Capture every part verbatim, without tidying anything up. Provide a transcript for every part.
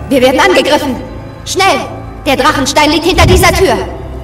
Wir werden angegriffen! Schnell! Der Drachenstein liegt hinter dieser Tür!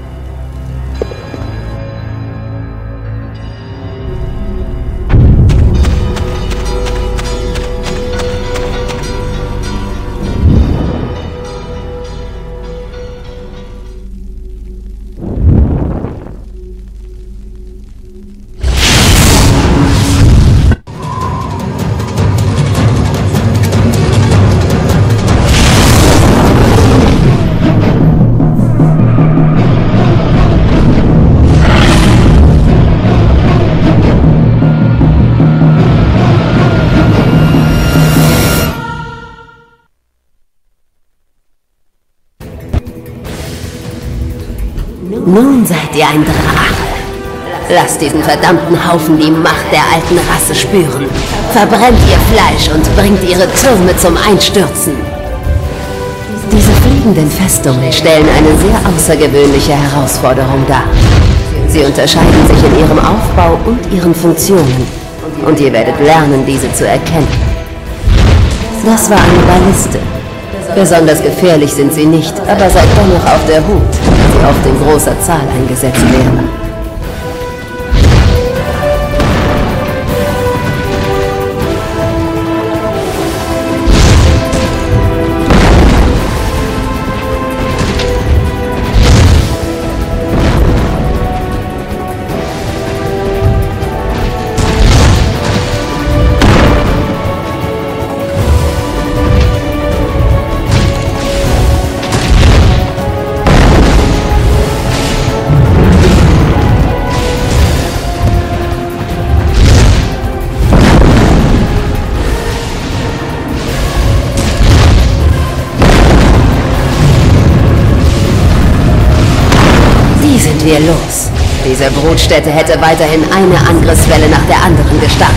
Nun seid ihr ein Drache. Lasst diesen verdammten Haufen die Macht der alten Rasse spüren. Verbrennt ihr Fleisch und bringt ihre Türme zum Einstürzen. Diese fliegenden Festungen stellen eine sehr außergewöhnliche Herausforderung dar. Sie unterscheiden sich in ihrem Aufbau und ihren Funktionen. Und ihr werdet lernen, diese zu erkennen. Das war eine Balliste. Besonders gefährlich sind sie nicht, aber seid dennoch auf der Hut, da sie oft in großer Zahl eingesetzt werden. Sind wir los. Diese Brutstätte hätte weiterhin eine Angriffswelle nach der anderen gestartet.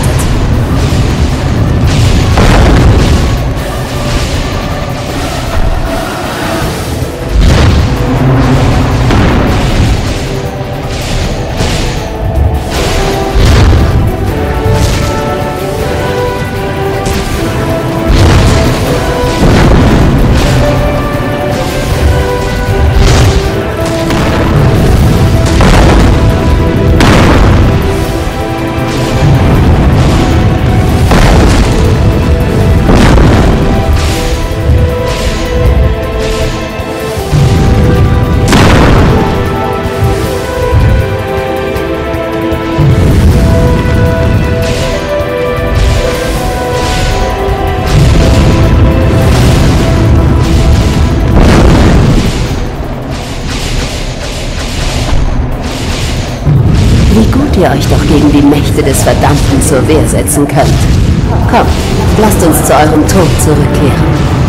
Wie gut ihr euch doch gegen die Mächte des Verdammten zur Wehr setzen könnt. Kommt, lasst uns zu eurem Tod zurückkehren.